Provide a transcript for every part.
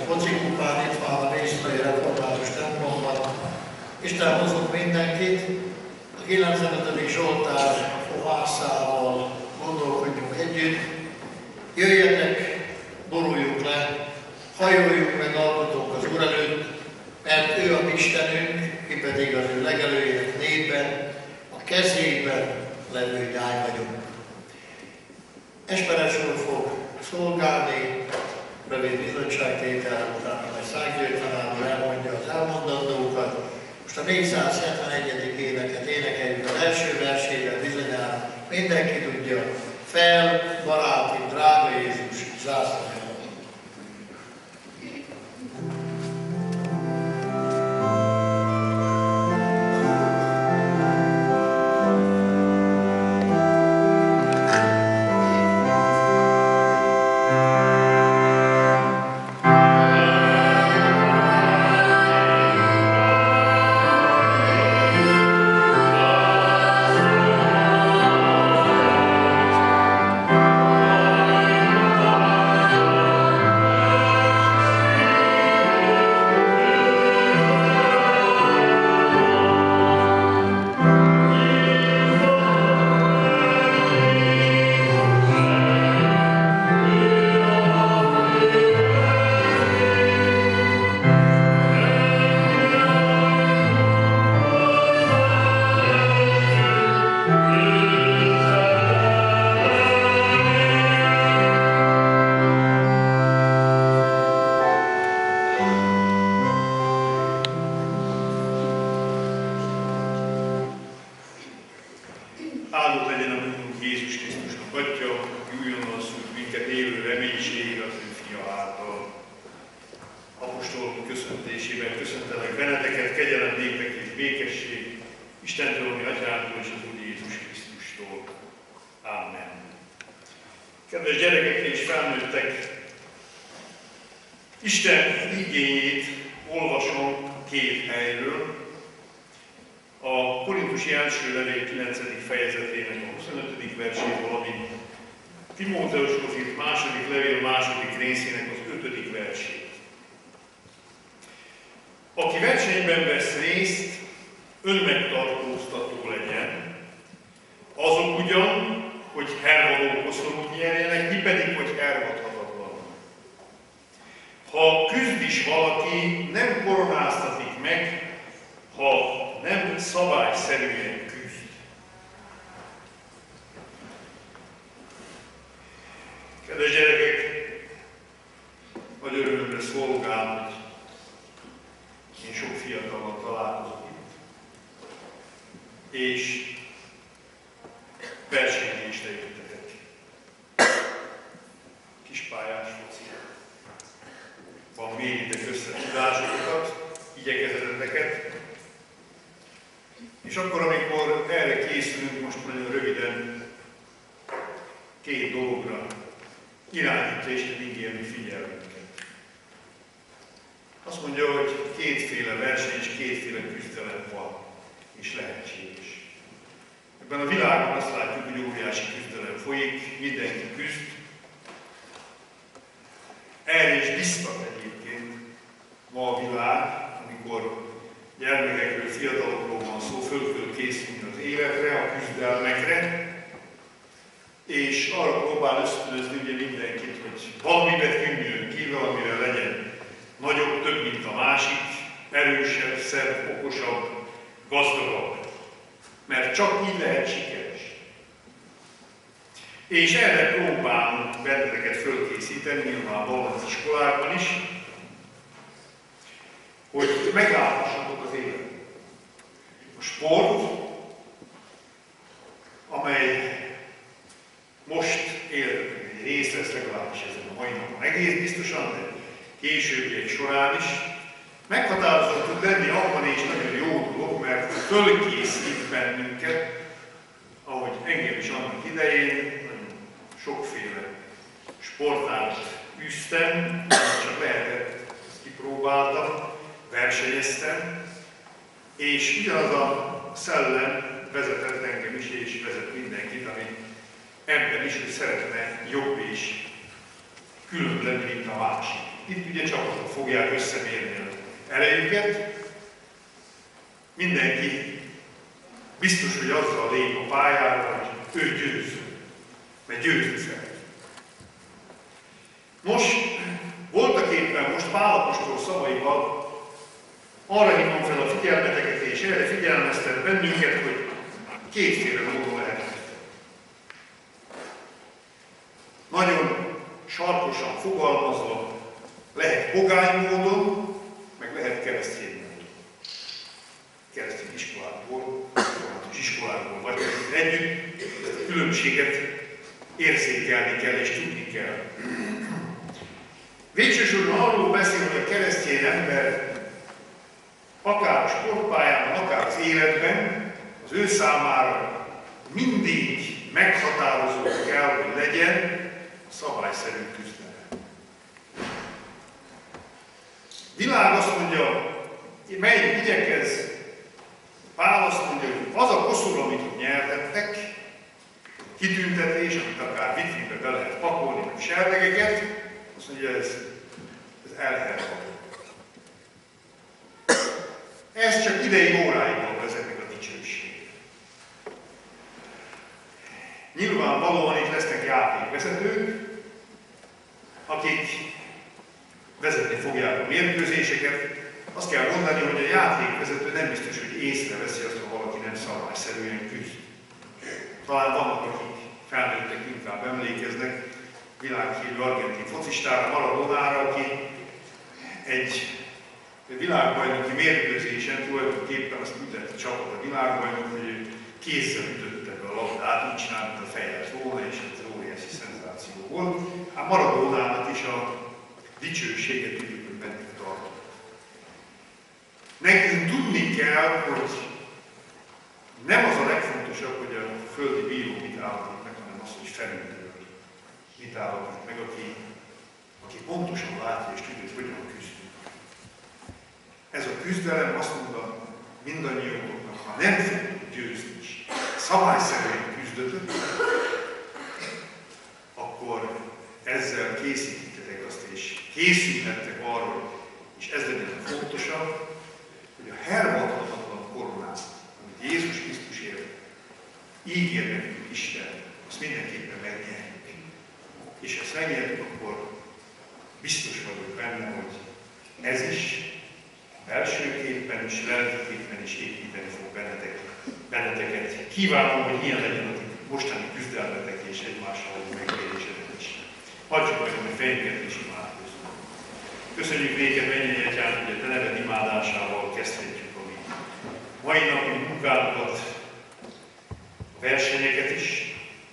focikupán, itt van a Résztai Református templomban. Isten hozott mindenkit. A 95. Zsoltár fohászával gondolkodjunk együtt. Jöjjetek, boruljunk le, hajoljunk meg alkotók az Úr előtt, mert ő a mi Istenünk, mi pedig az ő legelőjének népe, a kezében levő nyáj vagyunk. Esperes úr fog szolgálni, rövid bizottságtétel, utána majd Szággyőr tanár úr elmondja az elmondandókat. Most a 471. éneket énekeljük az első versével, bizonyára mindenki tudja, fel, baráti, drága Jézus, zászló. Kedves gyerekek és felnőttek, Isten igényét olvasom két helyről. A Korintusi első levél 9. fejezetének a 25. verséből, ami Timóteushoz írt második levél második részének az 5. versét. Aki versenyben vesz részt, önmegtartóztató legyen, azok ugyan, hogy hervadókhoz szorult nyerjenek, mi pedig, hogy hervadhatatlanul. Ha küzd is valaki, nem koronáztatik meg, ha nem szabályszerűen küzd. Kedves gyerekek, nagy örömömre szolgál, hogy én sok fiatallal találkozok itt, és versenyzésre jöttetek. Kispályás foci. Van méritek össze tudásokat, igyekezeteket, és akkor, amikor erre készülünk, most nagyon röviden két dologra irányítja Isten igéje mi figyelmünket. Azt mondja, hogy kétféle verseny és kétféle küzdelem van, és lehetséges. Ebben a világon azt látjuk, hogy óriási küzdelem folyik, mindenki küzd. Erre is biztat egyébként ma a világ, amikor gyermekekről, fiatalokról van szó, föl kell készülni az életre, a küzdelmekre, és arra próbál ösztönözni ugye mindenkit, hogy valamiben könnyűjön ki, valamire legyen nagyobb, több, mint a másik, erősebb, szebb, okosabb, gazdagabb. Mert csak így lehet sikeres. És erre próbálunk benneteket fölkészíteni, nyilvánvalóan az iskolákban is, hogy megállhassatok az életet. A sport, amely most életetnek egy rész lesz, legalábbis ezen a mai napon egész biztosan, de későbbiek során is, meghatározott tud lenni abban is nagyon jó dolog, mert fölkészít bennünket, ahogy engem is annak idején, nagyon sokféle sportágat űztem, csak lehetett, ezt kipróbáltam, versenyeztem, és ugyanaz a szellem vezetett engem is, és vezet mindenkit, ami ebben is, hogy szeretne jobb és külön lenni, mint a másik. itt ugye csapatok fogják összemérni az erejüket. Mindenki biztos, hogy azzal lép a pályára, hogy ő győz, mert győzni szeret. Most Pál apostol szavaival arra hívom fel a figyelmeteket, és erre figyelmeztet bennünket, hogy kétféle módon lehet küzdeni. Nagyon sarkosan fogalmazva, lehet pogány módon, meg lehet keresztény módon. Keresztény iskolákból, iskolákból vagy együtt, ezt a különbséget érzékelni kell és tudni kell. Végsősorban arról beszél, hogy a keresztény ember akár a sportpályán, akár az életben, az ő számára mindig meghatározó kell, hogy legyen a szabályszerű küzdelem. Világ azt mondja, mely igyekez, Pál azt mondja, hogy az a koszorú, amit ott nyertettek, kitüntetés, amit akár vitrínbe be lehet pakolni, meg serlegeket, azt mondja, ez elhervadó. Ez csak ideig óráig vezetnek a dicsőség. Nyilvánvalóan itt lesznek játékvezetők, akik vezetni fogják a mérkőzéseket. Azt kell mondani, hogy a játékvezető nem biztos, hogy észreveszi azt, hogy valaki nem szabályszerűen küzd. Talán vannak, akik felnőttek, inkább emlékeznek világhírű argentin focistára, Maradonára, aki egy világbajnoki mérkőzésen tulajdonképpen azt ütett a csapat a világbajnok, hogy ő kézzel ütötte be a labdát, úgy csinált, mint a fejjel volna, és ez óriási szenzáció volt. Hát Maradonának is a dicsőséget tudjuk, hogy meddig tartott. Nekünk tudni kell, hogy nem az a legfontosabb, hogy a földi bíró mit állapít meg, hanem az, hogy felülről mit állapít meg, aki pontosan látja és tudja, hogy hogyan küzdünk. Ez a küzdelem azt mondta mindannyiunknak, ha nem fogjuk győzni is, szabályszerűen küzdötök, akkor ezzel készítettek azt, és készülhettek arra, és ez lenne a fontosabb, hogy a hervadhatatlan koronát, amit Jézus Krisztusért ígér nekünk Isten, azt mindenképpen megnyerjük. És ha ezt megnyerjük, akkor biztos vagyok benne, hogy ez is belsőképpen és lelkiképpen is építeni fog benneteket. Kívánom, hogy ilyen legyen a mostani küzdelmetek és egymással megvérésetek is. Hagyjuk meg a fejünket és imádkozzunk. Köszönjük néked, Mennyei Atyám, hogy a Te neved imádásával kezdhetjük a mi mai napi munkánkat, a versenyeket is.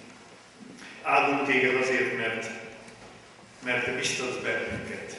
Áldunk Téged azért, mert Te biztatsz bennünket.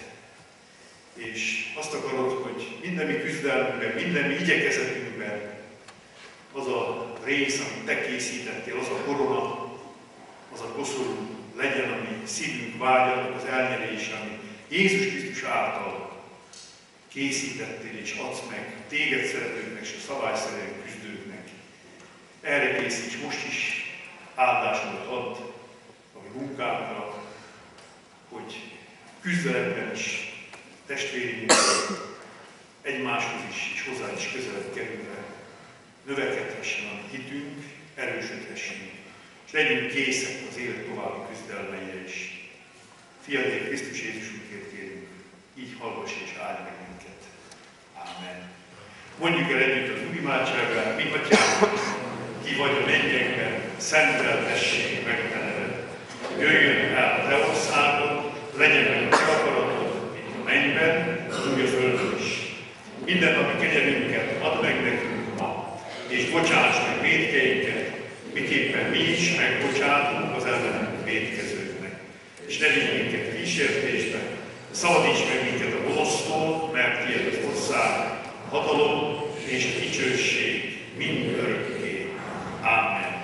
És azt akarod, hogy minden mi küzdelmünkben, minden mi igyekezetünkben az a rész, amit Te készítettél, az a korona, az a koszorú legyen, ami szívünk vágya, az elnyerés, ami Jézus Krisztus által készítettél és adsz meg Téged szeretőknek és a szabályszerűen küzdőknek. Erre készíts most is, áldásodat add a mi munkánkra, hogy küzdelemben is testvérünk egymáshoz is, és hozzá is közelebb kerülve növekedhessen a hitünk, erősödhessünk, és legyünk készek az élet további küzdelmeire is. Fiadék, Krisztus Jézusunkért kérünk, így hallgass és áldj meg minket. Ámen. Mondjuk el együtt az úrimádságát, mi Atyánk, ki vagy a mennyekben, szenteltessék meg Te neved. Jöjjön el a Te országod, legyen meg a Te akaratod, mint a mennyben, úgy a földön is. Mindennapi kenyerünket add meg nekünk ma, és bocsáss meg vétkeinket, miképpen mi is megbocsátunk az ellenünk vétkezőknek. És ne vigy minket kísértésbe, szabadíts meg minket a gonosztól, mert tiéd az ország, a hatalom és a dicsőség mind örökké. Amen.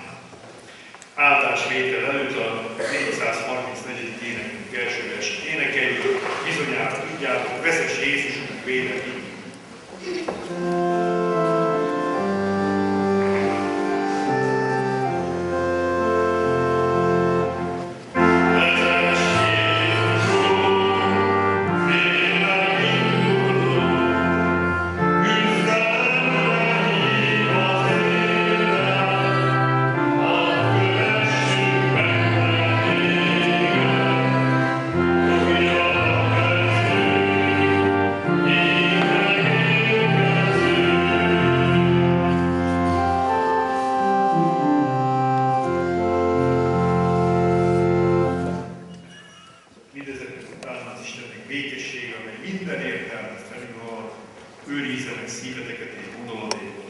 Áldásvétel előtt a 434. énekünk első versét énekeljük, bizonyára tudjátok, vezess Jézusunk védelmi. Vezess Jézusunk védelmi. mindezek után az Istennek békessége, amely minden értelmet felülhalad, őrizze meg szíveteket és gondolataikat